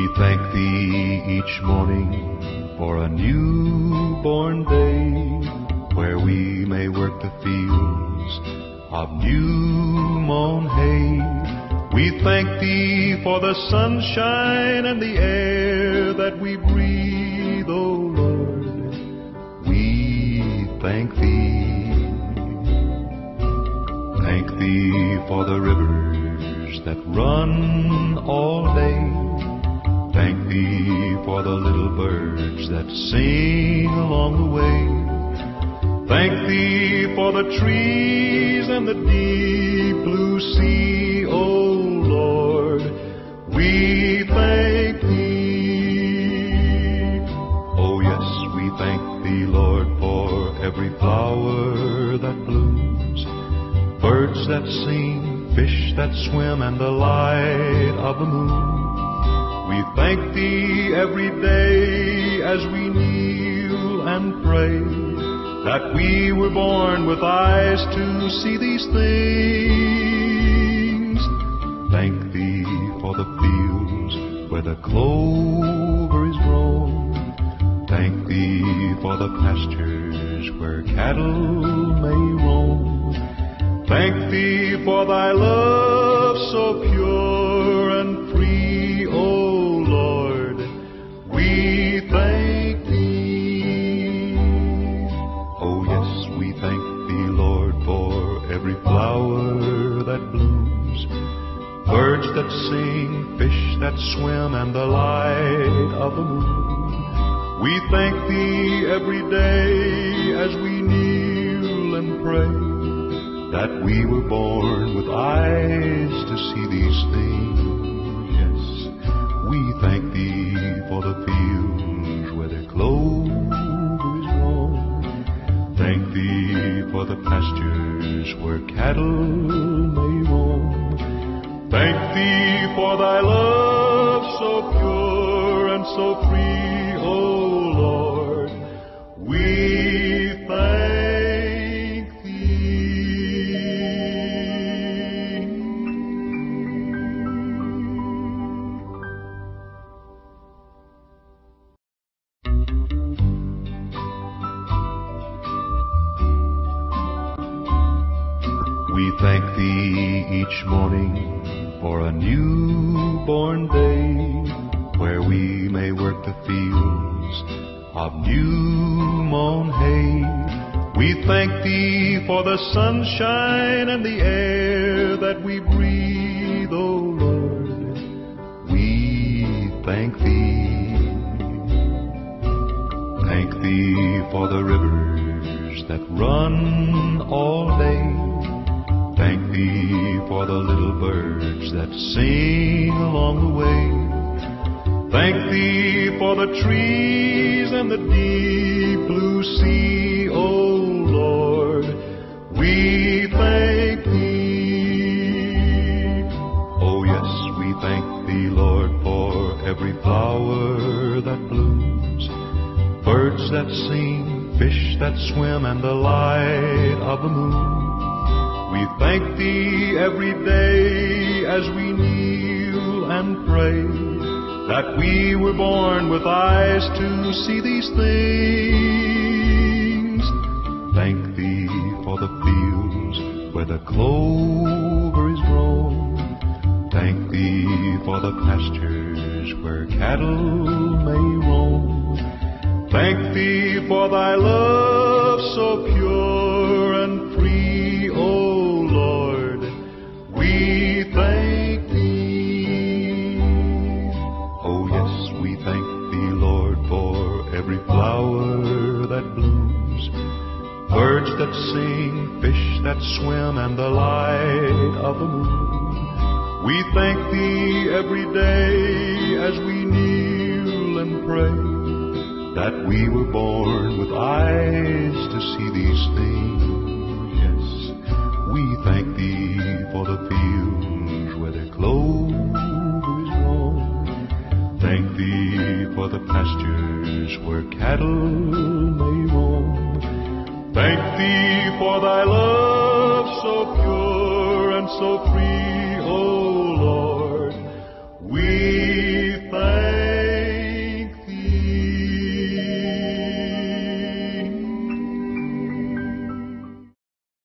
thank Thee each morning for a newborn day, where we may work the fields of new mown hay. We thank Thee for the sunshine and the air that we breathe, O Lord. We thank Thee. Thank Thee for the rivers that run all day. Thank Thee for the little birds that sing along the way. Thank Thee for the trees and the deep blue sea, O Lord. We thank Thee. Oh yes, we thank Thee, Lord, for every flower that blooms, birds that sing, fish that swim, and the light of the moon. We thank Thee every day as we kneel and pray, that we were born with eyes to see these things. Thank Thee for the fields where the clover is grown. Thank Thee for the pastures where cattle may roam. Thank Thee for Thy love so pure and free, O Lord. We thank Thee. Oh yes, we thank Thee, Lord, for every flower that blooms, birds that sing, fish that swim, and the light of the moon. We thank Thee every day as we kneel and pray, that we were born with eyes to see these things. Yes, we thank Thee for the fields where the clover is grown. Thank Thee for the pastures where cattle may roam. Thank Thee for Thy love so pure and so free, O Lord. We thank Thee. We thank Thee each morning for a newborn day, where we may work the fields of new mown hay. We thank Thee for the sunshine and the air that we breathe, O Lord. We thank Thee. Thank Thee for the rivers that run all day. Thank Thee for the little birds that sing along the way. Thank Thee for the trees and the deep blue sea, O Lord. We thank Thee. Oh yes, we thank Thee, Lord, for every flower that blooms, birds that sing, fish that swim, and the light of the moon. We thank Thee every day as we kneel and pray, that we were born with eyes to see these things. Thank Thee for the fields where the clover is grown. Thank Thee for the pastures where cattle may roam. Thank Thee for Thy love so pure and free, O Lord. We thank Thee. Oh yes, we thank Thee, Lord, for every flower that blooms, birds that sing, fish that swim, and the light of the moon. We thank Thee every day as we kneel and pray, that we were born with eyes to see these things. Yes, we thank Thee for the fields where the clover is grown. Thank Thee for the pastures where cattle may roam. Thank Thee for Thy love so pure and so free,